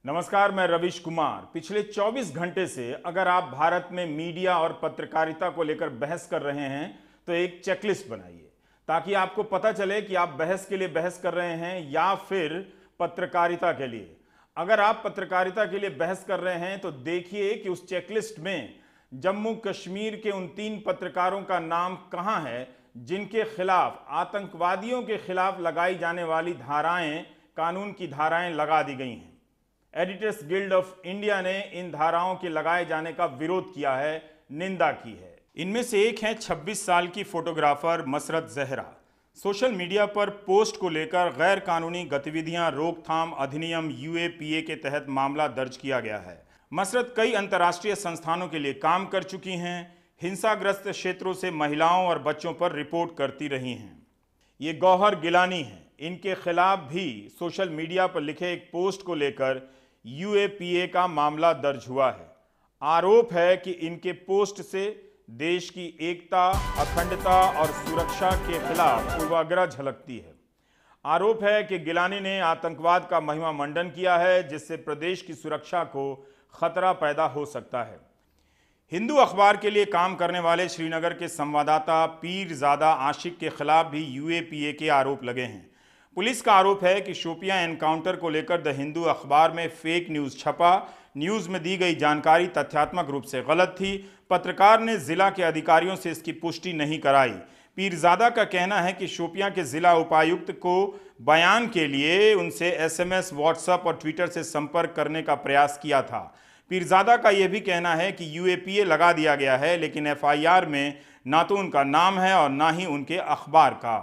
नमस्कार, मैं रविश कुमार। पिछले 24 घंटे से अगर आप भारत में मीडिया और पत्रकारिता को लेकर बहस कर रहे हैं तो एक चेकलिस्ट बनाइए ताकि आपको पता चले कि आप बहस के लिए बहस कर रहे हैं या फिर पत्रकारिता के लिए। अगर आप पत्रकारिता के लिए बहस कर रहे हैं तो देखिए कि उस चेकलिस्ट में जम्मू कश्मीर के उन 3 पत्रकारों का नाम कहां है जिनके खिलाफ आतंकवादियों के खिलाफ लगाई जाने वाली धाराएं, कानून की धाराएं लगा दी गई हैं। एडिटर्स गिल्ड ऑफ इंडिया ने इन धाराओं के लगाए जाने का विरोध किया है, निंदा की है। इनमें से एक है 26 साल की photographer Masrat Zahra. Social media पर पोस्ट को लेकर गैर कानूनी गतिविधियां रोकथाम अधिनियम UAPA के तहत मामला दर्ज किया गया है। मसरत कई अंतर्राष्ट्रीय संस्थानों के लिए काम कर चुकी हैं, हिंसाग्रस्त क्षेत्रों से महिलाओं और बच्चों पर रिपोर्ट करती रही हैं। ये गौहर गिलानी हैं। इनके खिलाफ भी सोशल मीडिया पर लिखे एक पोस्ट को लेकर UAPA का मामला दर्ज हुआ है। आरोप है कि इनके पोस्ट से देश की एकता, अखंडता और सुरक्षा के खिलाफ पूर्वाग्रह झलकती है। आरोप है कि गिलानी ने आतंकवाद का महिमा मंडन किया है जिससे प्रदेश की सुरक्षा को खतरा पैदा हो सकता है। हिंदू अखबार के लिए काम करने वाले श्रीनगर के संवाददाता पीरजादा आशिक के खिलाफ भी UAPA के आरोप लगे हैं। पुलिस का आरोप है कि शोपियां एनकाउंटर को लेकर द हिंदू अखबार में फेक न्यूज़ छपा। न्यूज़ में दी गई जानकारी तथ्यात्मक रूप से गलत थी। पत्रकार ने जिला के अधिकारियों से इसकी पुष्टि नहीं कराई। पीरजादा का कहना है कि शोपियां के जिला उपायुक्त को बयान के लिए उनसे SMS, WhatsApp और ट्विटर से संपर्क करने का प्रयास किया था। पीरजादा का यह भी कहना है कि UAPA लगा दिया गया है, लेकिन FIR में ना तो उनका नाम है और ना ही उनके अखबार का।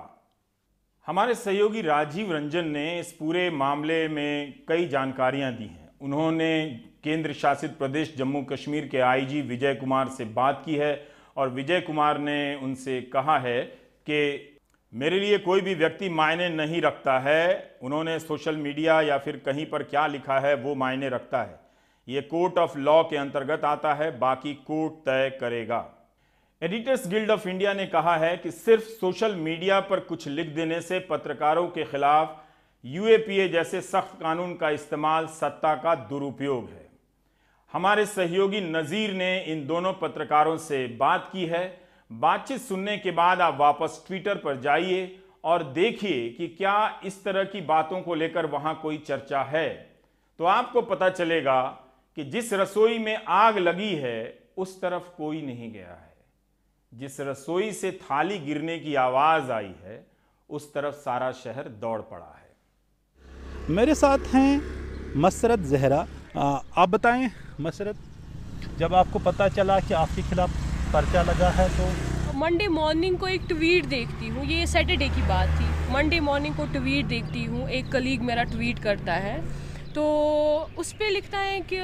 हमारे सहयोगी राजीव रंजन ने इस पूरे मामले में कई जानकारियां दी हैं। उन्होंने केंद्र शासित प्रदेश जम्मू कश्मीर के IG विजय कुमार से बात की है और विजय कुमार ने उनसे कहा है कि मेरे लिए कोई भी व्यक्ति मायने नहीं रखता है। उन्होंने सोशल मीडिया या फिर कहीं पर क्या लिखा है वो मायने रखता है। ये कोर्ट ऑफ लॉ के अंतर्गत आता है, बाकी कोर्ट तय करेगा। एडिटर्स गिल्ड ऑफ इंडिया ने कहा है कि सिर्फ सोशल मीडिया पर कुछ लिख देने से पत्रकारों के खिलाफ UAPA जैसे सख्त कानून का इस्तेमाल सत्ता का दुरुपयोग है। हमारे सहयोगी नज़ीर ने इन दोनों पत्रकारों से बात की है। बातचीत सुनने के बाद आप वापस ट्विटर पर जाइए और देखिए कि क्या इस तरह की बातों को लेकर वहां कोई चर्चा है। तो आपको पता चलेगा कि जिस रसोई में आग लगी है उस तरफ कोई नहीं गया है। जिस रसोई से थाली गिरने की आवाज आई है उस तरफ सारा शहर दौड़ पड़ा है। मेरे साथ हैं मसरत जहरा। आप बताएं मसरत, जब आपको पता चला कि आपके खिलाफ पर्चा लगा है तो? मंडे मॉर्निंग को एक ट्वीट देखती हूँ, ये सैटरडे की बात थी। मंडे मॉर्निंग को ट्वीट देखती हूँ, एक कलीग मेरा ट्वीट करता है तो उस पर लिखता है कि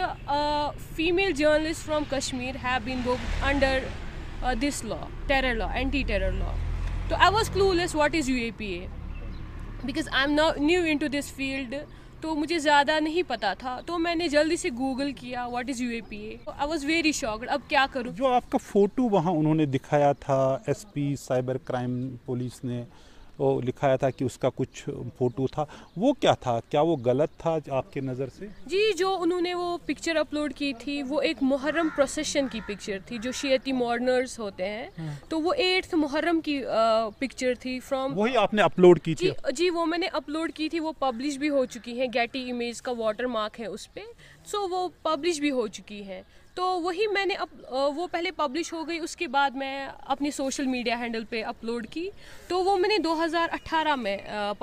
female journalist from Kashmir have been booked under this law, terror law, anti-terror law. So I was clueless what is UAPA because I'm now new into this field. तो मुझे ज़्यादा नहीं पता था, तो मैंने जल्दी से गूगल किया what is UAPA. I was very shocked. अब क्या करूँ? जो आपका फ़ोटो वहाँ उन्होंने दिखाया था, SP साइबर क्राइम पुलिस ने वो लिखाया था कि उसका कुछ फ़ोटो था, वो क्या था? क्या वो गलत था आपके नज़र से? जी, जो उन्होंने वो पिक्चर अपलोड की थी वो एक मुहर्रम प्रोसेशन की पिक्चर थी। जो शियती मॉर्नर्स होते हैं तो वो 8th मुहर्रम की पिक्चर थी फ्रॉम। वही आपने अपलोड की थी? जी, वो मैंने अपलोड की थी। वो पब्लिश भी हो चुकी है, गेटी इमेज का वाटर मार्क है उस पर, सो वो पब्लिश भी हो चुकी है। तो वही मैंने वो पहले पब्लिश हो गई, उसके बाद मैं अपनी सोशल मीडिया हैंडल पे अपलोड की। तो वो मैंने 2018 में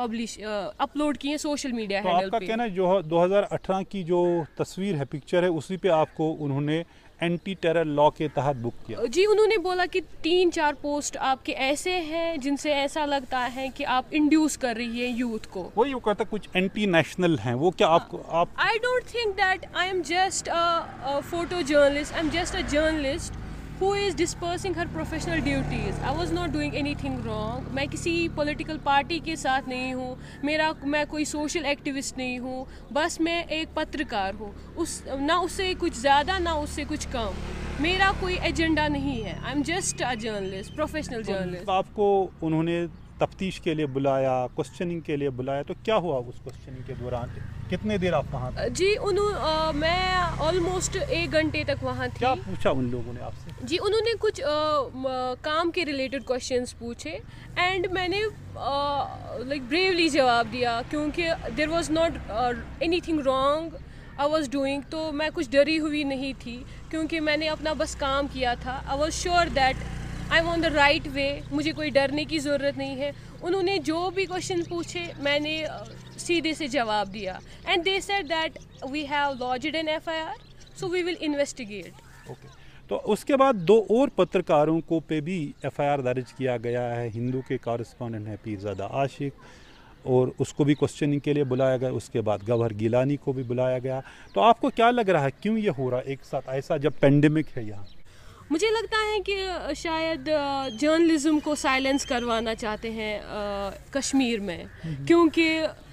अपलोड की है सोशल मीडिया हैंडल पे। आपका कहना है जो 2018 की जो तस्वीर है, पिक्चर है, उसी पे आपको उन्होंने एंटी टेरर लॉ के तहत बुक किया? जी, उन्होंने बोला कि 3-4 पोस्ट आपके ऐसे हैं जिनसे ऐसा लगता है कि आप इंड्यूस कर रही है यूथ को। वही वो कहता कुछ एंटी नेशनल हैं, वो क्या आपको आप? I don't think that I am just a photo journalist, I am just a journalist who is dispersing her professional duties. I was not doing anything wrong. मैं किसी पॉलिटिकल पार्टी के साथ नहीं हूँ, मैं कोई सोशल एक्टिविस्ट नहीं हूँ, बस मैं एक पत्रकार हूँ। ना उससे कुछ ज़्यादा ना उससे कुछ कम। मेरा कोई एजेंडा नहीं है। I am just a journalist, professional journalist. आपको उन्होंने तफ्तीश के लिए बुलाया, क्वेश्चनिंग के लिए बुलाया, तो क्या हुआ उस क्वेश्चनिंग के दौरान? कितने देर आप वहाँ थे? जी मैं ऑलमोस्ट 1 घंटे तक वहाँ थी। क्या पूछा उन लोगों ने आपसे? जी उन्होंने कुछ काम के रिलेटेड क्वेश्चंस पूछे एंड मैंने लाइक ब्रेवली जवाब दिया, क्योंकि there was not anything wrong I was doing. तो मैं कुछ डरी हुई नहीं थी, क्योंकि मैंने अपना बस काम किया था। I was sure that I am on the right way, मुझे कोई डरने की ज़रूरत नहीं है। उन्होंने जो भी क्वेश्चन पूछे मैंने सीधे से जवाब दिया and they said that we have lodged an FIR, so we will investigate. Okay, तो उसके बाद 2 और पत्रकारों को पे भी FIR दर्ज किया गया है। हिंदू के कॉरेस्पॉन्डेंट हैं पीरज़ादा आशिक, और उसको भी क्वेश्चनिंग के लिए बुलाया गया। उसके बाद गौहर गिलानी को भी बुलाया गया। तो आपको क्या लग रहा है, क्यों ये हो रहा है एक साथ ऐसा जब पेंडेमिक है यहाँ? मुझे लगता है कि शायद जर्नलिज्म को साइलेंस करवाना चाहते हैं कश्मीर में, क्योंकि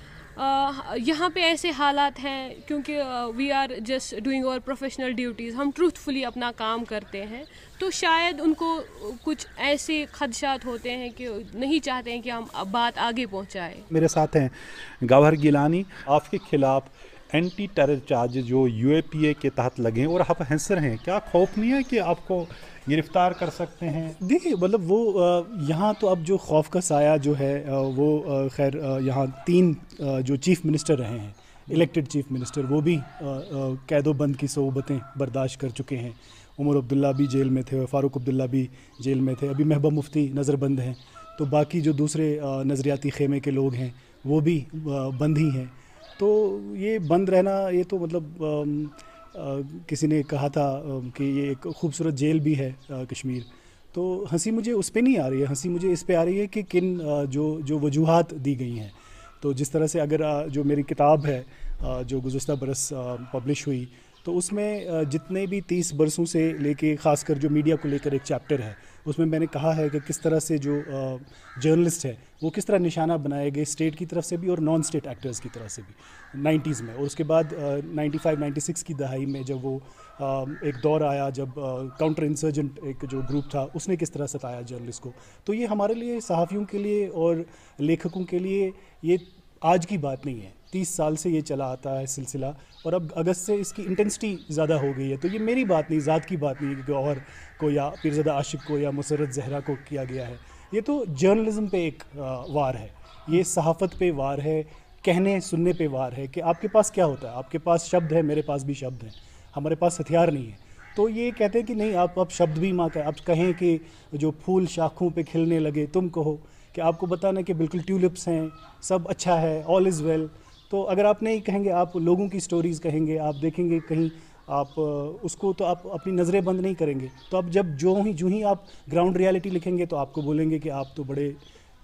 यहाँ पे ऐसे हालात हैं, क्योंकि we are just doing our professional duties, हम ट्रूथफुली अपना काम करते हैं। तो शायद उनको कुछ ऐसे खदशात होते हैं कि नहीं चाहते हैं कि हम बात आगे पहुँचाएँ। मेरे साथ हैं गौहर गिलानी। आपके खिलाफ एंटी टेरर चार्ज जो UAPA के तहत लगे हैं और आप हैंसर हैं, क्या खौफ नहीं है कि आपको गिरफ्तार कर सकते हैं? देखिए मतलब वो यहाँ तो अब जो खौफ का साया जो है वो खैर यहाँ 3 जो चीफ़ मिनिस्टर रहे हैं, इलेक्टेड चीफ़ मिनिस्टर, वो भी कैदोबंद की सोबतें बर्दाश्त कर चुके हैं। उमर अब्दुल्ला भी जेल में थे, फ़ारूक अब्दुल्ला भी जेल में थे, अभी महबूब मुफ्ती नज़रबंद हैं। तो बाकी जो दूसरे नज़रियाती खेमे के लोग हैं वो भी बंद ही हैं। तो ये बंद रहना, ये तो मतलब किसी ने कहा था कि ये एक खूबसूरत जेल भी है कश्मीर। तो हंसी मुझे उस पर नहीं आ रही है, हंसी मुझे इस पे आ रही है कि किन जो वजूहात दी गई हैं। तो जिस तरह से अगर जो मेरी किताब है जो गुज़श्ता बरस पब्लिश हुई, तो उसमें जितने भी 30 बरसों से लेके ख़ासकर जो मीडिया को लेकर एक चैप्टर है, उसमें मैंने कहा है कि किस तरह से जो जर्नलिस्ट है वो किस तरह निशाना बनाए गए स्टेट की तरफ से भी और नॉन स्टेट एक्टर्स की तरफ से भी 90s में। और उसके बाद 95-96 की दहाई में जब वो एक दौर आया जब काउंटर इंसर्जेंट एक जो ग्रुप था उसने किस तरह सताया जर्नलिस्ट को। तो ये हमारे लिए, सहाफ़ियों के लिए और लेखकों के लिए ये आज की बात नहीं है, 30 साल से ये चला आता है सिलसिला, और अब अगस्त से इसकी इंटेंसिटी ज़्यादा हो गई है। तो ये मेरी बात नहीं, ज़ात की बात नहीं है कि गौहर को या पीरज़ादा आशिक को या मुसर्रत ज़हरा को किया गया है। ये तो जर्नलिज्म पे एक वार है, ये सहाफ़त पे वार है, कहने सुनने पे वार है कि आपके पास क्या होता है। आपके पास शब्द है, मेरे पास भी शब्द हैं, हमारे पास हथियार नहीं है। तो ये कहते हैं कि नहीं, आप शब्द भी माँ का, आप कहें कि जो फूल शाखों पे खिलने लगे तुम कहो, कि आपको बताना कि बिल्कुल ट्यूलिप्स हैं, सब अच्छा है, ऑल इज़ वेल। तो अगर आप नहीं कहेंगे, आप लोगों की स्टोरीज़ कहेंगे, आप देखेंगे कहीं आप उसको, तो आप अपनी नज़रें बंद नहीं करेंगे। तो अब जब जो ही आप ग्राउंड रियलिटी लिखेंगे तो आपको बोलेंगे कि आप तो बड़े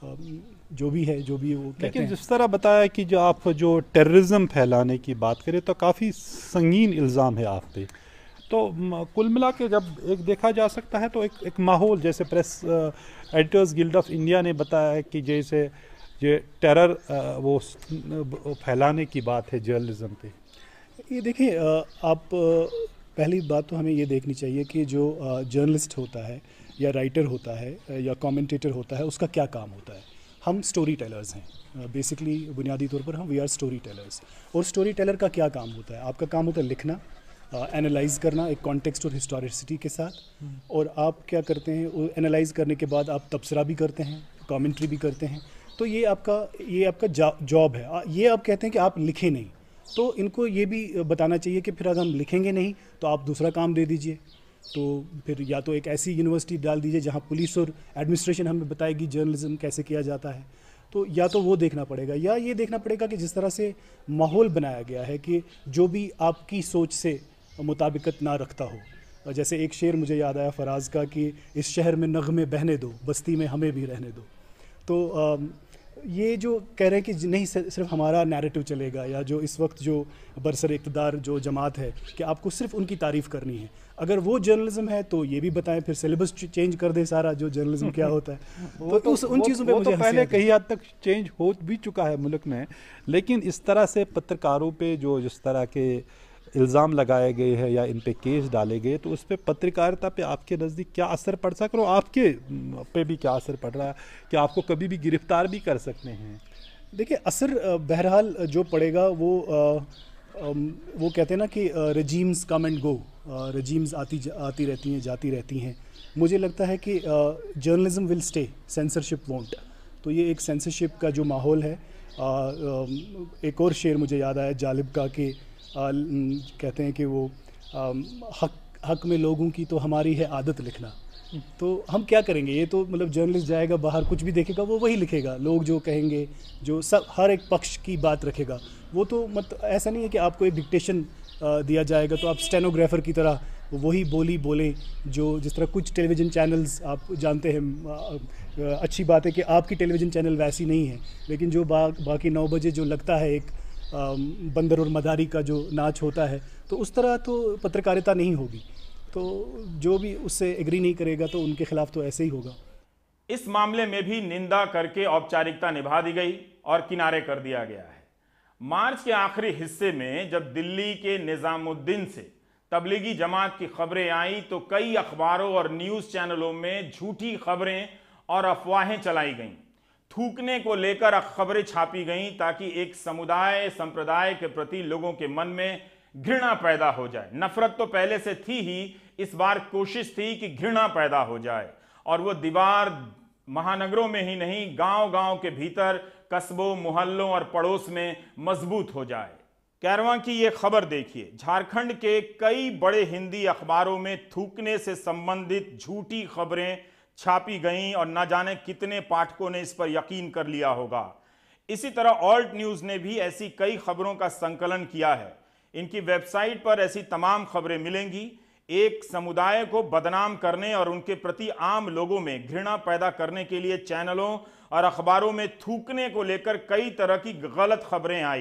जो भी है, जो भी वो कहते हैं। लेकिन जिस तरह बताया कि जो आप जो टेररिज्म फैलाने की बात करें तो काफ़ी संगीन इल्ज़ाम है आप पे। तो कुल मिला के जब एक देखा जा सकता है तो एक माहौल, जैसे press editors guild of India ने बताया है कि जैसे ये टेरर वो फैलाने की बात है जर्नलिज्म पे। ये देखिए, आप पहली बात तो हमें ये देखनी चाहिए कि जो जर्नलिस्ट होता है या राइटर होता है या कमेंटेटर होता है, उसका क्या काम होता है। हम स्टोरी टेलर्स हैं बेसिकली, बुनियादी तौर पर हम वी आर स्टोरी टेलर्स। और स्टोरी टेलर का क्या काम होता है? आपका काम होता है लिखना, एनालाइज़ करना एक कॉन्टेक्स्ट और हिस्टोरिसिटी के साथ। और आप क्या करते हैं, एनालाइज़ करने के बाद आप तबसरा भी करते हैं, कमेंट्री भी करते हैं। तो ये आपका जॉब है। ये आप कहते हैं कि आप लिखें नहीं, तो इनको ये भी बताना चाहिए कि फिर अगर हम लिखेंगे नहीं तो आप दूसरा काम दे दीजिए। तो फिर या तो एक ऐसी यूनिवर्सिटी डाल दीजिए जहाँ पुलिस और एडमिनिस्ट्रेशन हमें बताएगी जर्नलिज्म कैसे किया जाता है। तो या तो वो देखना पड़ेगा, या ये देखना पड़ेगा कि जिस तरह से माहौल बनाया गया है कि जो भी आपकी सोच से मुताबिकत ना रखता हो। जैसे एक शेर मुझे याद आया फराज का कि इस शहर में नग़मे बहने दो, बस्ती में हमें भी रहने दो। तो ये जो कह रहे हैं कि नहीं सिर्फ हमारा नैरेटिव चलेगा, या जो इस वक्त जो बरसर इक़्तिदार जो जमात है कि आपको सिर्फ उनकी तारीफ़ करनी है, अगर वो जर्नलिज्म है तो ये भी बताएं, फिर सिलेबस चेंज कर दे सारा जो जर्नलिज्म क्या होता है। तो उन चीज़ों पे मुझे पहले कहीं हद तक चेंज हो भी चुका है मुल्क में, लेकिन इस तरह से पत्रकारों पे जो जिस तरह के इल्ज़ाम लगाए गए हैं या इन पे केस डाले गए, तो उस पर पत्रकारिता पे आपके नज़दीक क्या असर पड़ सकता है और आपके पे भी क्या असर पड़ रहा है कि आपको कभी भी गिरफ्तार भी कर सकते हैं? देखिए, असर बहरहाल जो पड़ेगा वो कहते हैं ना कि regimes come and go, regimes आती रहती हैं, जाती रहती हैं। मुझे लगता है कि journalism will stay, censorship won't. तो ये एक सेंसरशिप का जो माहौल है, एक और शेर मुझे याद आया जालिब का कि कहते हैं कि वो हक में लोगों की तो हमारी है आदत लिखना। तो हम क्या करेंगे? ये तो मतलब जर्नलिस्ट जाएगा बाहर, कुछ भी देखेगा वो वही लिखेगा, लोग जो कहेंगे, जो सब हर एक पक्ष की बात रखेगा। वो तो मतलब ऐसा नहीं है कि आपको एक डिक्टेशन दिया जाएगा तो आप स्टेनोग्राफर की तरह वही बोली बोलें, जो जिस तरह कुछ टेलीविज़न चैनल्स आप जानते हैं। अच्छी बात है कि आपकी टेलीविज़न चैनल वैसी नहीं है, लेकिन जो बाकी 9 बजे जो लगता है एक बंदर और मदारी का जो नाच होता है, तो उस तरह तो पत्रकारिता नहीं होगी। तो जो भी उससे एग्री नहीं करेगा तो उनके खिलाफ तो ऐसे ही होगा। इस मामले में भी निंदा करके औपचारिकता निभा दी गई और किनारे कर दिया गया है। मार्च के आखिरी हिस्से में जब दिल्ली के निजामुद्दीन से तबलीगी जमात की खबरें आई तो कई अखबारों और न्यूज़ चैनलों में झूठी खबरें और अफवाहें चलाई गईं। थूकने को लेकर खबरें छापी गईं ताकि एक समुदाय संप्रदाय के प्रति लोगों के मन में घृणा पैदा हो जाए। नफरत तो पहले से थी ही, इस बार कोशिश थी कि घृणा पैदा हो जाए, और वो दीवार महानगरों में ही नहीं, गांव-गांव के भीतर, कस्बों, मोहल्लों और पड़ोस में मजबूत हो जाए। कैरवां की ये खबर देखिए, झारखंड के कई बड़े हिंदी अखबारों में थूकने से संबंधित झूठी खबरें छापी गईं और न जाने कितने पाठकों ने इस पर यकीन कर लिया होगा। इसी तरह ऑल्ट न्यूज़ ने भी ऐसी कई खबरों का संकलन किया है। इनकी वेबसाइट पर ऐसी तमाम खबरें मिलेंगी। एक समुदाय को बदनाम करने और उनके प्रति आम लोगों में घृणा पैदा करने के लिए चैनलों और अखबारों में थूकने को लेकर कई तरह की गलत खबरें आई।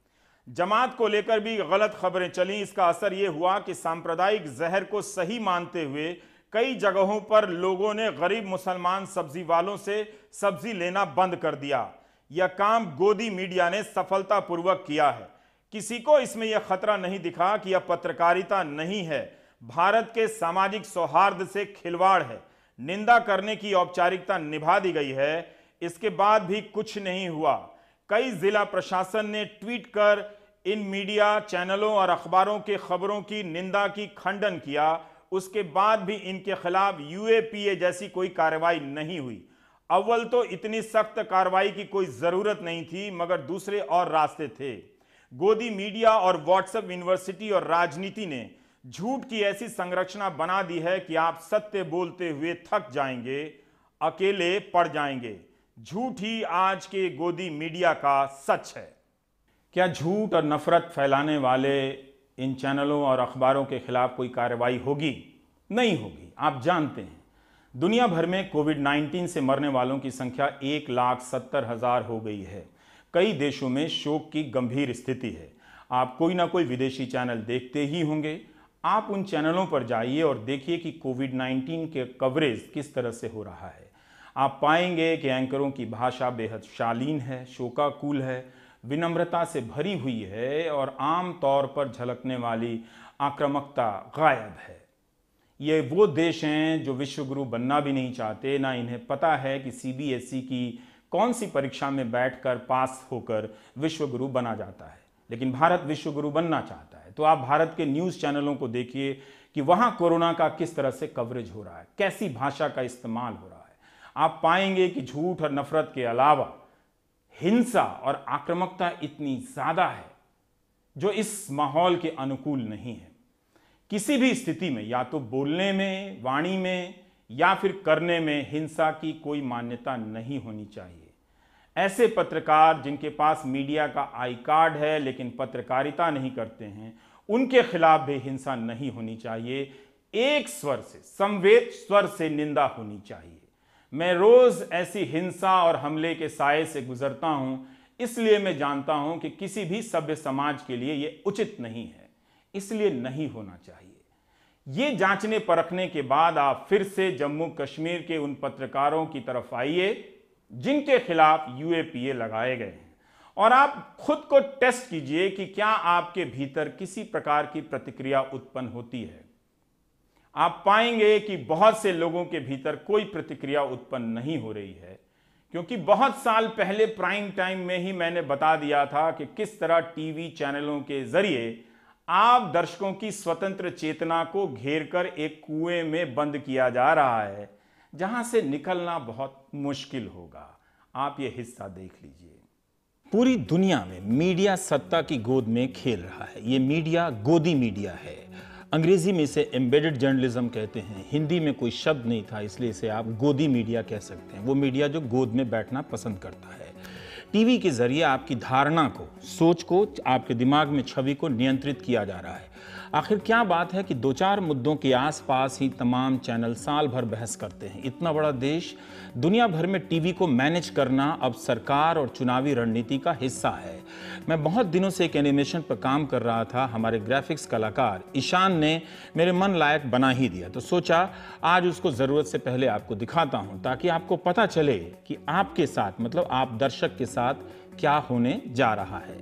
जमात को लेकर भी गलत खबरें चली। इसका असर यह हुआ कि सांप्रदायिक जहर को सही मानते हुए कई जगहों पर लोगों ने गरीब मुसलमान सब्जी वालों से सब्जी लेना बंद कर दिया। यह काम गोदी मीडिया ने सफलतापूर्वक किया है। किसी को इसमें यह खतरा नहीं दिखा कि यह पत्रकारिता नहीं है, भारत के सामाजिक सौहार्द से खिलवाड़ है। निंदा करने की औपचारिकता निभा दी गई है। इसके बाद भी कुछ नहीं हुआ। कई जिला प्रशासन ने ट्वीट कर इन मीडिया चैनलों और अखबारों के खबरों की निंदा की, खंडन किया। उसके बाद भी इनके खिलाफ यूएपीए जैसी कोई कार्रवाई नहीं हुई। अव्वल तो इतनी सख्त कार्रवाई की कोई जरूरत नहीं थी, मगर दूसरे और रास्ते थे। गोदी मीडिया और व्हाट्सएप यूनिवर्सिटी और राजनीति ने झूठ की ऐसी संरचना बना दी है कि आप सत्य बोलते हुए थक जाएंगे, अकेले पड़ जाएंगे। झूठ ही आज के गोदी मीडिया का सच है। क्या झूठ और नफरत फैलाने वाले इन चैनलों और अखबारों के खिलाफ कोई कार्रवाई होगी? नहीं होगी। आप जानते हैं दुनिया भर में कोविड-19 से मरने वालों की संख्या 1,70,000 हो गई है। कई देशों में शोक की गंभीर स्थिति है। आप कोई ना कोई विदेशी चैनल देखते ही होंगे। आप उन चैनलों पर जाइए और देखिए कि कोविड-19 के कवरेज किस तरह से हो रहा है। आप पाएंगे कि एंकरों की भाषा बेहद शालीन है, शोकाकुल है, विनम्रता से भरी हुई है और आम तौर पर झलकने वाली आक्रामकता गायब है। ये वो देश हैं जो विश्वगुरु बनना भी नहीं चाहते, ना इन्हें पता है कि सीबीएसई की कौन सी परीक्षा में बैठकर पास होकर विश्वगुरु बना जाता है। लेकिन भारत विश्वगुरु बनना चाहता है। तो आप भारत के न्यूज़ चैनलों को देखिए कि वहाँ कोरोना का किस तरह से कवरेज हो रहा है, कैसी भाषा का इस्तेमाल हो रहा है। आप पाएंगे कि झूठ और नफरत के अलावा हिंसा और आक्रामकता इतनी ज़्यादा है जो इस माहौल के अनुकूल नहीं है। किसी भी स्थिति में या तो बोलने में, वाणी में या फिर करने में हिंसा की कोई मान्यता नहीं होनी चाहिए। ऐसे पत्रकार जिनके पास मीडिया का आई कार्ड है लेकिन पत्रकारिता नहीं करते हैं, उनके खिलाफ भी हिंसा नहीं होनी चाहिए। एक स्वर से, समवेत स्वर से निंदा होनी चाहिए। मैं रोज ऐसी हिंसा और हमले के साए से गुजरता हूं, इसलिए मैं जानता हूं कि किसी भी सभ्य समाज के लिए यह उचित नहीं है, इसलिए नहीं होना चाहिए। ये जांचने परखने के बाद आप फिर से जम्मू कश्मीर के उन पत्रकारों की तरफ आइए जिनके खिलाफ यूएपीए लगाए गए हैं और आप खुद को टेस्ट कीजिए कि क्या आपके भीतर किसी प्रकार की प्रतिक्रिया उत्पन्न होती है। आप पाएंगे कि बहुत से लोगों के भीतर कोई प्रतिक्रिया उत्पन्न नहीं हो रही है, क्योंकि बहुत साल पहले प्राइम टाइम में ही मैंने बता दिया था कि किस तरह टीवी चैनलों के जरिए आप दर्शकों की स्वतंत्र चेतना को घेरकर एक कुएं में बंद किया जा रहा है, जहां से निकलना बहुत मुश्किल होगा। आप ये हिस्सा देख लीजिए। पूरी दुनिया में मीडिया सत्ता की गोद में खेल रहा है। ये मीडिया गोदी मीडिया है। अंग्रेजी में इसे एम्बेडेड जर्नलिज्म कहते हैं। हिंदी में कोई शब्द नहीं था, इसलिए इसे आप गोदी मीडिया कह सकते हैं। वो मीडिया जो गोद में बैठना पसंद करता है। टीवी के जरिए आपकी धारणा को, सोच को, आपके दिमाग में छवि को नियंत्रित किया जा रहा है। आखिर क्या बात है कि दो चार मुद्दों के आसपास ही तमाम चैनल साल भर बहस करते हैं। इतना बड़ा देश, दुनिया भर में टीवी को मैनेज करना अब सरकार और चुनावी रणनीति का हिस्सा है। मैं बहुत दिनों से एक एनिमेशन पर काम कर रहा था। हमारे ग्राफिक्स कलाकार ईशान ने मेरे मन लायक बना ही दिया, तो सोचा आज उसको ज़रूरत से पहले आपको दिखाता हूं, ताकि आपको पता चले कि आपके साथ, मतलब आप दर्शक के साथ क्या होने जा रहा है।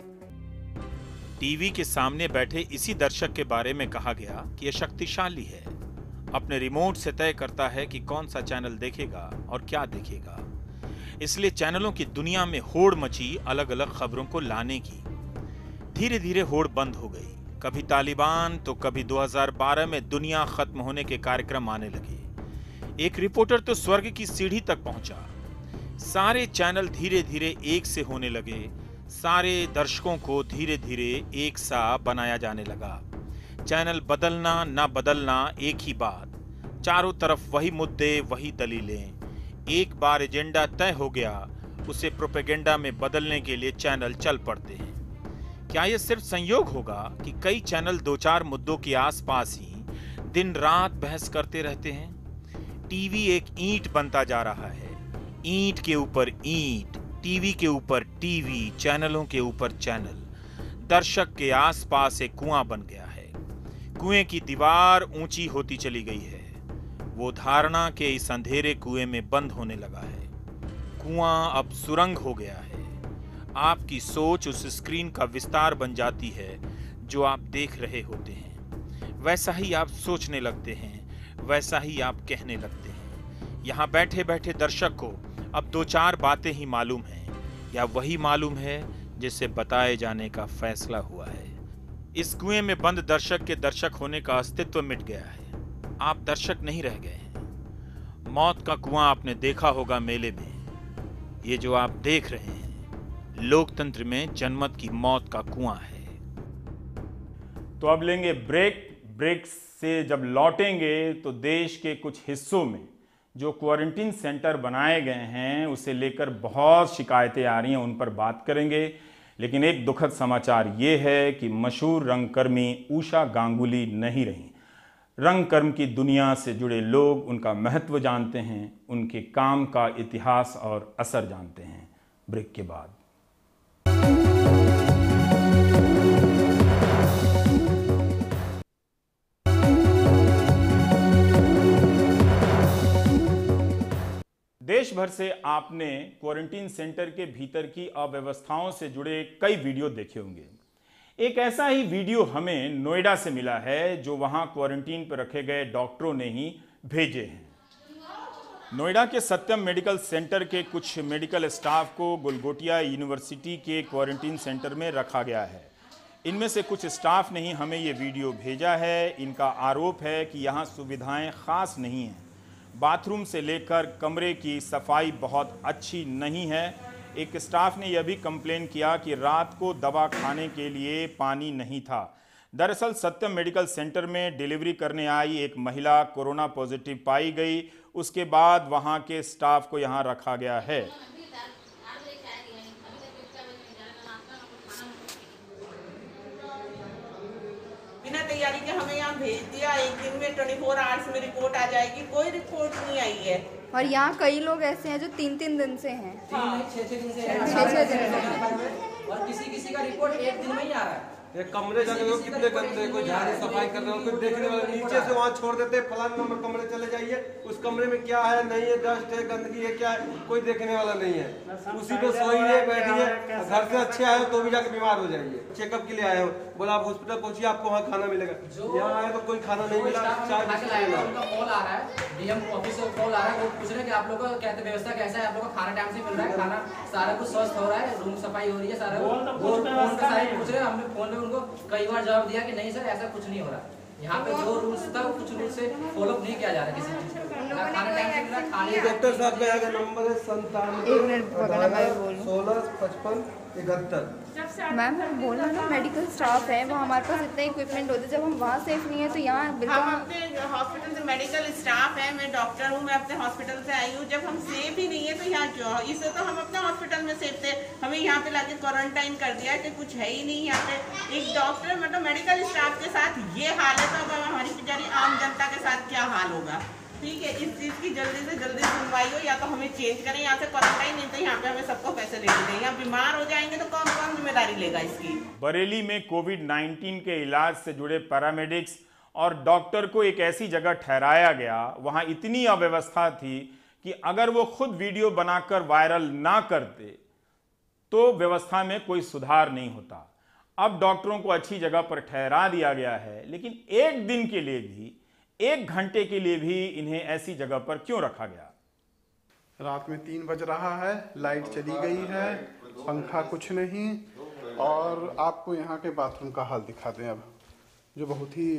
टीवी के सामने बैठे इसी दर्शक के बारे में कहा गया कि यह शक्तिशाली है। अपने रिमोट से तय करता है कि कौन सा चैनल देखेगा और क्या देखेगा। इसलिए चैनलों की दुनिया में होड़ मची अलग अलग खबरों को लाने की। धीरे धीरे होड़ बंद हो गई। कभी तालिबान तो कभी 2012 में दुनिया खत्म होने के कार्यक्रम आने लगे। एक रिपोर्टर तो स्वर्ग की सीढ़ी तक पहुंचा। सारे चैनल धीरे धीरे एक से होने लगे। सारे दर्शकों को धीरे धीरे एक सा बनाया जाने लगा। चैनल बदलना ना बदलना एक ही बात। चारों तरफ वही मुद्दे, वही दलीलें। एक बार एजेंडा तय हो गया, उसे प्रोपेगेंडा में बदलने के लिए चैनल चल पड़ते हैं। क्या यह सिर्फ संयोग होगा कि कई चैनल दो चार मुद्दों के आसपास ही दिन रात बहस करते रहते हैं? टीवी एक ईंट बनता जा रहा है। ईंट के ऊपर ईंट, टीवी के ऊपर टीवी, चैनलों के ऊपर चैनल। दर्शक के आसपास एक कुआं बन गया है। कुएं की दीवार ऊंची होती चली गई है। वो धारणा के इस अंधेरे कुएं में बंद होने लगा है। कुआं अब सुरंग हो गया है। आपकी सोच उस स्क्रीन का विस्तार बन जाती है जो आप देख रहे होते हैं। वैसा ही आप सोचने लगते हैं, वैसा ही आप कहने लगते हैं। यहाँ बैठे बैठे दर्शक को अब दो चार बातें ही मालूम हैं, या वही मालूम है जिससे बताए जाने का फैसला हुआ है। इस कुएं में बंद दर्शक के दर्शक होने का अस्तित्व मिट गया है। आप दर्शक नहीं रह गए हैं। मौत का कुआं आपने देखा होगा मेले में। ये जो आप देख रहे हैं, लोकतंत्र में जनमत की मौत का कुआं है। तो अब लेंगे ब्रेक। ब्रेक से जब लौटेंगे तो देश के कुछ हिस्सों में जो क्वारंटीन सेंटर बनाए गए हैं उसे लेकर बहुत शिकायतें आ रही हैं, उन पर बात करेंगे। लेकिन एक दुखद समाचार ये है कि मशहूर रंगकर्मी उषा गांगुली नहीं रहीं। रंगकर्म की दुनिया से जुड़े लोग उनका महत्व जानते हैं, उनके काम का इतिहास और असर जानते हैं। ब्रेक के बाद देश भर से आपने क्वारंटीन सेंटर के भीतर की अव्यवस्थाओं से जुड़े कई वीडियो देखे होंगे। एक ऐसा ही वीडियो हमें नोएडा से मिला है, जो वहां क्वारंटीन पर रखे गए डॉक्टरों ने ही भेजे हैं। नोएडा के सत्यम मेडिकल सेंटर के कुछ मेडिकल स्टाफ को गुलगोटिया यूनिवर्सिटी के क्वारंटीन सेंटर में रखा गया है। इनमें से कुछ स्टाफ ने ही हमें ये वीडियो भेजा है। इनका आरोप है कि यहाँ सुविधाएं खास नहीं हैं। बाथरूम से लेकर कमरे की सफाई बहुत अच्छी नहीं है। एक स्टाफ ने यह भी कंप्लेन किया कि रात को दवा खाने के लिए पानी नहीं था। दरअसल सत्यम मेडिकल सेंटर में डिलीवरी करने आई एक महिला कोरोना पॉजिटिव पाई गई। उसके बाद वहां के स्टाफ को यहां रखा गया है। बिना तैयारी के हमें यहाँ भेज दिया। एक दिन में 24 आवर्स में रिपोर्ट आ जाएगी। कोई रिपोर्ट नहीं आई है। और यहाँ कई लोग ऐसे हैं जो 3-3 दिन से हैं। 6-6 दिन से और किसी का रिपोर्ट एक दिन में ही आ रहा है। ये कमरे जाके लोग कितने गंदे, कोई झाड़ी सफाई कर रहे हो, कोई देखने वाला नीचे से वहाँ छोड़ देते हैं, फलान नंबर कमरे चले जाइए, उस कमरे में क्या है नहीं है, डस्ट है, गंदगी है, क्या है, कोई देखने वाला नहीं है, उसी पे सोइए बैठिए, घर से अच्छे आए हो तो भी जाके बीमार हो जाइए। चेकअप के लिए आए हो, बोला आप हॉस्पिटल पहुंचिए आपको वहाँ खाना मिलेगा, यहाँ आए तो कोई खाना नहीं मिला, चाय कॉल आ रहा है, डीएम ऑफिस से कॉल आ रहा है, वो पूछ रहे हैं कि आप लोग का कहते व्यवस्था कैसा है, आप लोग को खाना टाइम से मिल रहा है, खाना सारा कुछ स्वस्थ हो रहा है, रूम सफाई हो रही है, सारा वो फोन पे सारे पूछ रहे हैं। हमने फोन में उनको कई बार जवाब दिया कि नहीं सर ऐसा कुछ नहीं हो रहा, यहाँ पे जो रूल्स था वो कुछ रूल्स से फॉलो नहीं किया जा रहा किसी चीज का, खाना टाइम से मिल रहा है, खाने। डॉक्टर साहब का यहाँ नंबर है 97 16 55 71। मैम बोलना ना मेडिकल स्टाफ है, वो हमारे पास इतना इक्विपमेंट होता है, जब हम वहाँ सेफ नहीं है तो यहाँ बिल्कुल। हम अपने हॉस्पिटल से मेडिकल स्टाफ है, मैं डॉक्टर हूँ, मैं अपने हॉस्पिटल से आई हूँ, जब हम सेफ ही नहीं है तो यहाँ क्यों? इससे तो हम अपने हॉस्पिटल में सेफ थे, हमें यहाँ पे लाके क्वारंटाइन कर दिया कि कुछ है ही नहीं यहाँ पे। एक डॉक्टर मतलब मेडिकल स्टाफ के साथ ये हाल है तो अब हमारी बेचारी आम जनता के साथ क्या हाल होगा? ठीक है, इस चीज़ की जल्दी से जल्दी सुनवाई हो, या तो हमें चेंज करें यहाँ से क्वारंटाइन, नहीं तो यहाँ पे हमें सबको फैसिलिटी दें। यहाँ बीमार हो जाएंगे तो कौन कौन जिम्मेदारी लेगा इसकी? बरेली में कोविड-19 के इलाज से जुड़े पैरामेडिक्स और डॉक्टर को एक ऐसी जगह ठहराया गया, वहां इतनी अव्यवस्था थी कि अगर वो खुद वीडियो बनाकर वायरल ना करते तो व्यवस्था में कोई सुधार नहीं होता। अब डॉक्टरों को अच्छी जगह पर ठहरा दिया गया है, लेकिन एक दिन के लिए भी, 1 घंटे के लिए भी इन्हें ऐसी जगह पर क्यों रखा गया? रात में 3 बज रहा है, लाइट चली गई है, पंखा कुछ नहीं, और आपको यहाँ के बाथरूम का हाल दिखा दें अब, जो बहुत ही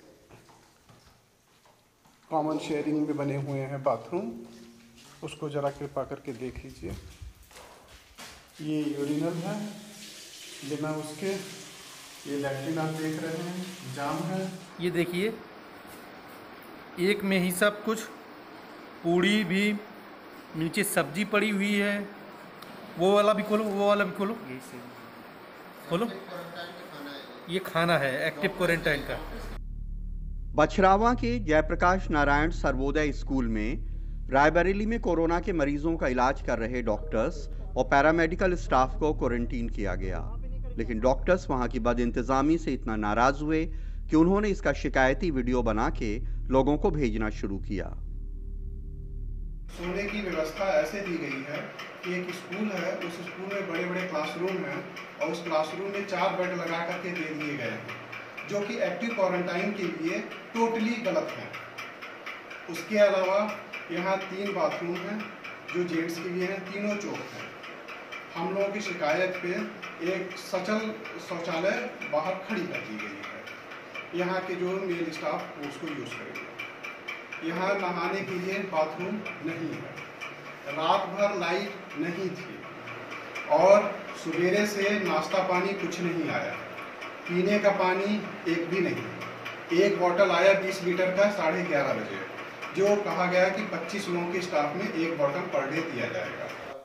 कॉमन शेयरिंग में बने हुए हैं बाथरूम, उसको ज़रा कृपा करके देख लीजिए। ये यूरिनल है, बिना उसके ये लैट्रिन आप देख रहे हैं, जाम है। ये देखिए एक में ही सब कुछ, पूड़ी भी, नीचे सब्जी पड़ी हुई है, वो वाला भी खोलो, वो वाला भी खोलो, खोलो, ये खाना है एक्टिव क्वारंटाइन का। बछरावा के जयप्रकाश नारायण सर्वोदय स्कूल में रायबरेली में कोरोना के मरीजों का इलाज कर रहे डॉक्टर्स और पैरामेडिकल स्टाफ को क्वारंटीन किया गया, लेकिन डॉक्टर्स वहां की बदइंतजामी से इतना नाराज हुए कि उन्होंने इसका शिकायती वीडियो बना के लोगों को भेजना शुरू किया। सोने की व्यवस्था ऐसे दी गई है कि एक स्कूल है, उस स्कूल में बड़े बड़े क्लासरूम हैं और उस क्लासरूम में 4 बेड लगा करके दे दिए गए हैं, जो कि एक्टिव क्वारंटाइन के लिए टोटली गलत है। उसके अलावा यहाँ 3 बाथरूम हैं जो जेंट्स के लिए हैं, तीनों चौक हैं। हम लोगों की शिकायत पे एक सचल शौचालय बाहर खड़ी कर दी गई है, यहाँ के जो मेल स्टाफ उसको यूज़ करेंगे। यहाँ नहाने के लिए बाथरूम नहीं है, रात भर लाइट नहीं थी और सवेरे से नाश्ता पानी कुछ नहीं आया, पीने का पानी एक भी नहीं। एक बोतल आया 20 लीटर का 11:30 बजे, जो कहा गया कि 25 लोगों के स्टाफ में 1 बोतल पर डे दिया जाएगा।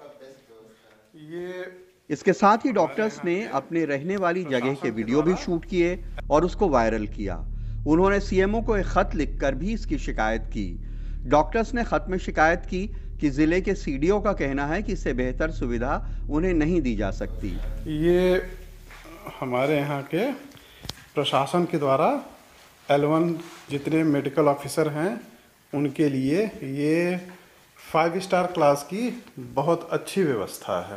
इसके साथ ही डॉक्टर्स ने अपने रहने वाली जगह के वीडियो भी शूट किए और उसको वायरल किया। उन्होंने सीएमओ को एक खत लिखकर भी इसकी शिकायत की। डॉक्टर्स ने खत में शिकायत की कि जिले के सीडीओ का कहना है कि इससे बेहतर सुविधा उन्हें नहीं दी जा सकती। ये हमारे यहाँ के प्रशासन के द्वारा L1 जितने मेडिकल ऑफिसर हैं उनके लिए ये 5 स्टार क्लास की बहुत अच्छी व्यवस्था है।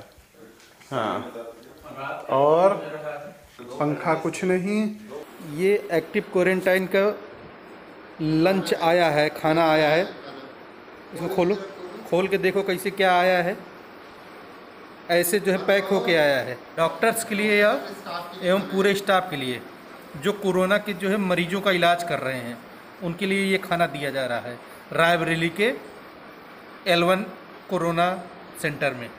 हाँ, और पंखा कुछ नहीं। ये एक्टिव क्वारंटाइन का लंच आया है, खाना आया है, इसको खोलो, खोल के देखो कैसे क्या आया है। ऐसे जो है पैक होके आया है डॉक्टर्स के लिए या एवं पूरे स्टाफ के लिए जो कोरोना के जो है मरीजों का इलाज कर रहे हैं, उनके लिए ये खाना दिया जा रहा है रायबरेली के L1 कोरोना सेंटर में।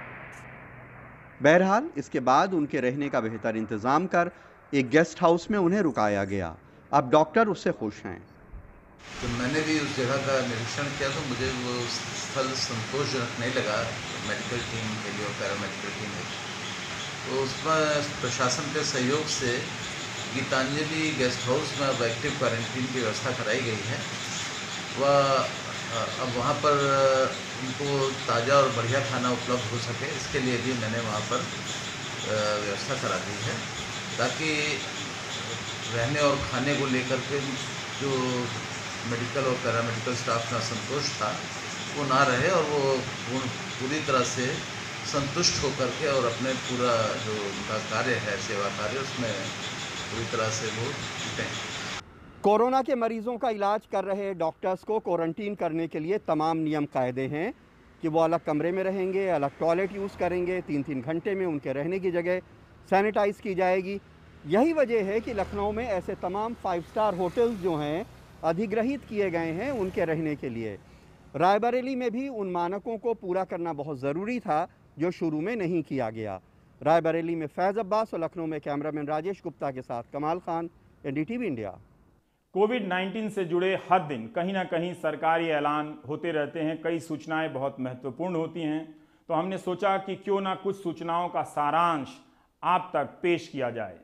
बहरहाल इसके बाद उनके रहने का बेहतर इंतजाम कर एक गेस्ट हाउस में उन्हें रुकाया गया। अब डॉक्टर उससे खुश हैं। तो मैंने भी उस जगह का निरीक्षण किया तो मुझे वो स्थल संतोषजनक नहीं लगा मेडिकल टीम के लिए और पैरामेडिकल टीम के लिए। तो उसमें प्रशासन के सहयोग से गीतांजलि गेस्ट हाउस में अब एक्टिव क्वारंटीन की व्यवस्था कराई गई है। वह अब वहाँ पर उनको ताज़ा और बढ़िया खाना उपलब्ध हो सके, इसके लिए भी मैंने वहाँ पर व्यवस्था करा दी है। ताकि रहने और खाने को लेकर के जो मेडिकल और पैरामेडिकल स्टाफ का असंतोष था वो ना रहे और वो पूरी तरह से संतुष्ट होकर के और अपने पूरा जो उनका कार्य है, सेवा कार्य, उसमें पूरी तरह से वो जुटे हैं। कोरोना के मरीजों का इलाज कर रहे डॉक्टर्स को क्वारंटीन करने के लिए तमाम नियम कायदे हैं कि वो अलग कमरे में रहेंगे, अलग टॉयलेट यूज़ करेंगे, 3-3 घंटे में उनके रहने की जगह सैनिटाइज की जाएगी। यही वजह है कि लखनऊ में ऐसे तमाम 5 स्टार होटल्स जो हैं अधिग्रहित किए गए हैं उनके रहने के लिए। रायबरेली में भी उन मानकों को पूरा करना बहुत ज़रूरी था जो शुरू में नहीं किया गया। रायबरेली में फैज़ अब्बास और लखनऊ में कैमरामैन राजेश गुप्ता के साथ कमाल खान, NDTV इंडिया। कोविड-19 से जुड़े हर दिन कहीं ना कहीं सरकारी ऐलान होते रहते हैं, कई सूचनाएं बहुत महत्वपूर्ण होती हैं, तो हमने सोचा कि क्यों ना कुछ सूचनाओं का सारांश आप तक पेश किया जाए।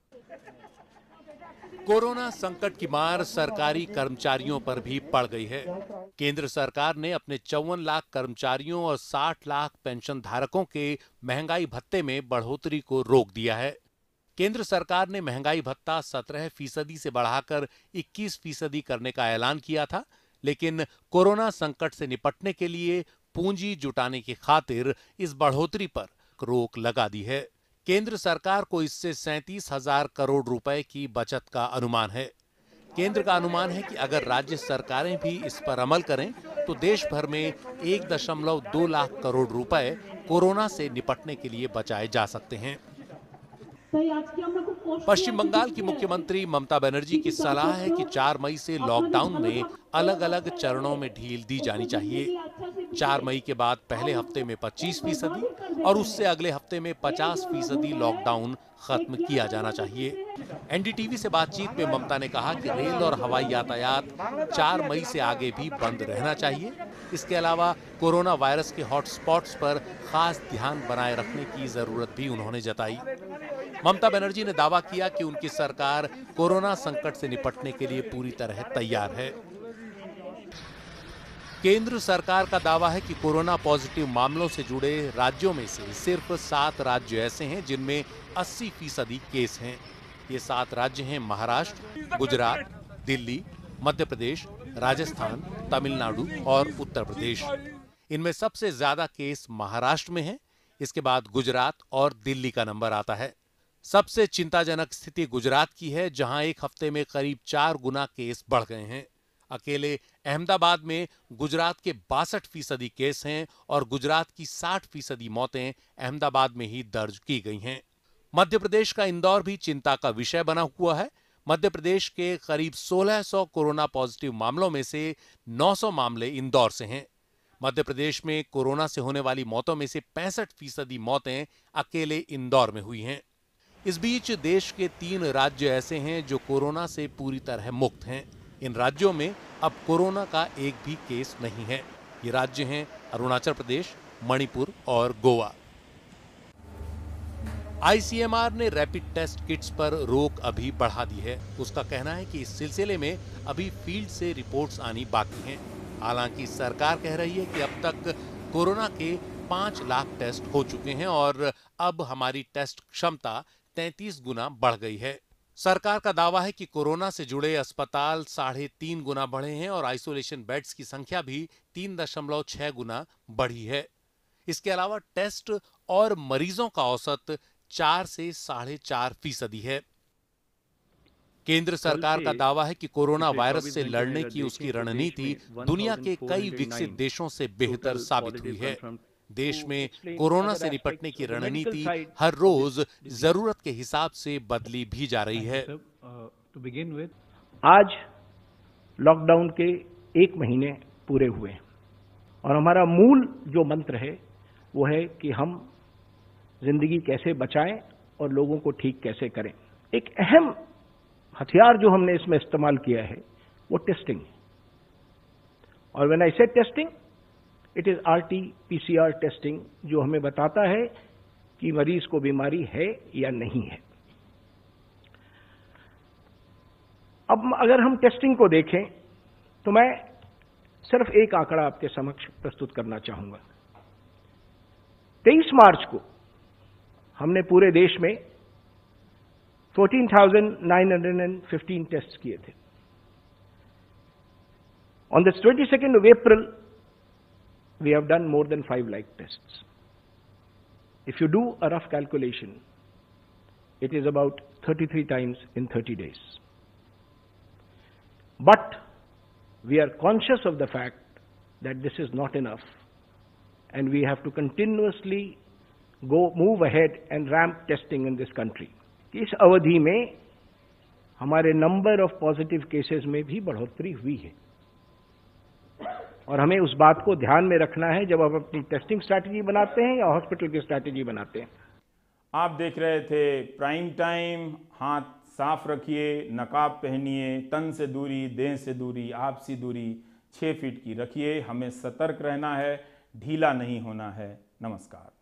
कोरोना संकट की मार सरकारी कर्मचारियों पर भी पड़ गई है। केंद्र सरकार ने अपने 54 लाख कर्मचारियों और 60 लाख पेंशन धारकों के महंगाई भत्ते में बढ़ोतरी को रोक दिया है। केंद्र सरकार ने महंगाई भत्ता 17% से बढ़ाकर 21% करने का ऐलान किया था, लेकिन कोरोना संकट से निपटने के लिए पूंजी जुटाने की खातिर इस बढ़ोतरी पर रोक लगा दी है। केंद्र सरकार को इससे 37,000 करोड़ रुपए की बचत का अनुमान है। केंद्र का अनुमान है कि अगर राज्य सरकारें भी इस पर अमल करें तो देश भर में 1.2 लाख करोड़ रुपए कोरोना से निपटने के लिए बचाए जा सकते हैं। पश्चिम बंगाल की मुख्यमंत्री ममता बनर्जी की सलाह है कि 4 मई से लॉकडाउन में अलग अलग चरणों में ढील दी जानी चाहिए। 4 मई के बाद पहले हफ्ते में 25% और उससे अगले हफ्ते में 50% लॉकडाउन खत्म किया जाना चाहिए। NDTV से बातचीत में ममता ने कहा कि रेल और हवाई यातायात 4 मई से आगे भी बंद रहना चाहिए। इसके अलावा कोरोना वायरस के हॉटस्पॉट्स पर खास ध्यान बनाए रखने की जरूरत भी उन्होंने जताई। ममता बनर्जी ने दावा किया कि उनकी सरकार कोरोना संकट से निपटने के लिए पूरी तरह तैयार है। केंद्र सरकार का दावा है कि कोरोना पॉजिटिव मामलों से जुड़े राज्यों में से सिर्फ 7 राज्य ऐसे हैं जिनमें 80% केस हैं। ये 7 राज्य हैं महाराष्ट्र, गुजरात, दिल्ली, मध्य प्रदेश, राजस्थान, तमिलनाडु और उत्तर प्रदेश। इनमें सबसे ज्यादा केस महाराष्ट्र में हैं, इसके बाद गुजरात और दिल्ली का नंबर आता है। सबसे चिंताजनक स्थिति गुजरात की है, जहां एक हफ्ते में करीब 4 गुना केस बढ़ गए हैं। अकेले अहमदाबाद में गुजरात के 62% केस हैं और गुजरात की 60% मौतें अहमदाबाद में ही दर्ज की गई हैं। मध्य प्रदेश का इंदौर भी चिंता का विषय बना हुआ है। मध्य प्रदेश के करीब 1600 कोरोना पॉजिटिव मामलों में से 900 मामले इंदौर से हैं। मध्य प्रदेश में कोरोना से होने वाली मौतों में से 65% मौतें अकेले इंदौर में हुई हैं। इस बीच देश के 3 राज्य ऐसे हैं जो कोरोना से पूरी तरह मुक्त हैं। इन राज्यों में अब कोरोना का एक भी केस नहीं है। ये राज्य हैं अरुणाचल प्रदेश, मणिपुर और गोवा। ICMR ने रैपिड टेस्ट किट्स पर रोक अभी बढ़ा दी है। उसका कहना है कि इस सिलसिले में अभी फील्ड से रिपोर्ट्स आनी बाकी हैं। हालांकि सरकार कह रही है कि अब तक कोरोना के 5 लाख टेस्ट हो चुके हैं और अब हमारी टेस्ट क्षमता 33 गुना बढ़ गई है। सरकार का दावा है कि कोरोना से जुड़े अस्पताल 3.5 गुना बढ़े हैं और आइसोलेशन बेड्स की संख्या भी 3.6 गुना बढ़ी है। इसके अलावा टेस्ट और मरीजों का औसत 4 से 4.5% है। केंद्र सरकार का दावा है कि कोरोना वायरस से लड़ने की उसकी रणनीति दुनिया के कई विकसित देशों से बेहतर साबित हुई है। देश में कोरोना से निपटने की रणनीति हर रोज जरूरत के हिसाब से बदली भी जा रही है। आज लॉकडाउन के 1 महीने पूरे हुए और हमारा मूल जो मंत्र है वो है कि हम जिंदगी कैसे बचाएं और लोगों को ठीक कैसे करें। एक अहम हथियार जो हमने इसमें इस्तेमाल किया है वो टेस्टिंग है। और व्हेन आई से testing, it is RT-PCR testing, जो हमें बताता है कि मरीज को बीमारी है या नहीं है। अब अगर हम टेस्टिंग को देखें तो मैं सिर्फ एक आंकड़ा आपके समक्ष प्रस्तुत करना चाहूंगा। 23 मार्च को हमने पूरे देश में 14,915 टेस्ट किए थे। On the 22nd of April, we have done more than 5 lakh tests. If you do a rough calculation, it is about 33 times in 30 days. But we are conscious of the fact that this is not enough, and we have to continuously move ahead and ramp testing in this country. इस अवधि में हमारे number of positive cases में भी बढ़ोतरी हुई है, और हमें उस बात को ध्यान में रखना है जब आप अपनी टेस्टिंग स्ट्रैटेजी बनाते हैं या हॉस्पिटल की स्ट्रैटेजी बनाते हैं। आप देख रहे थे प्राइम टाइम। हाथ साफ रखिए, नकाब पहनिए, तन से दूरी, देह से दूरी, आपसी दूरी 6 फीट की रखिए। हमें सतर्क रहना है, ढीला नहीं होना है। नमस्कार।